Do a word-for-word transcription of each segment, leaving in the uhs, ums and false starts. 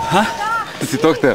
Ha? Si to hteo?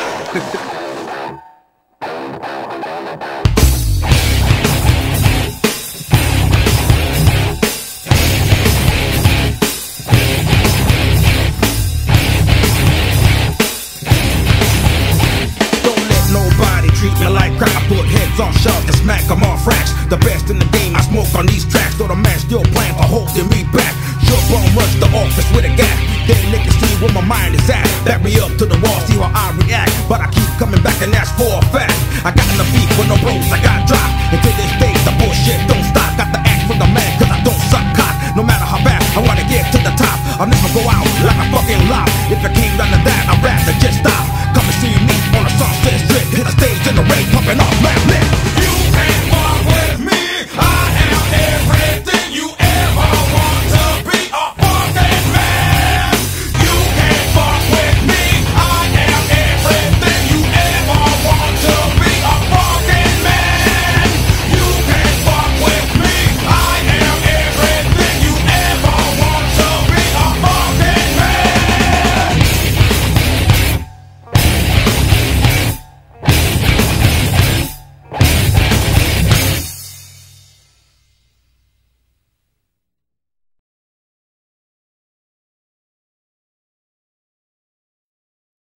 Treat me like crack, I put heads on shelves and smack them off racks. The best in the game, I smoke on these tracks. Though the man still playing for holding me back. Your bum rush the office with a gat. Then niggas see where my mind is at. Back me up to the wall, see how I react. But I keep coming back and that's for a fact. I got in the beef with no bros, I got dropped. And to this day, the bullshit don't stop. Got the act for the man, cause I don't suck cock. No matter how bad I wanna get to the top, I'll never go out like a fucking lop. If it came down to that, I rap.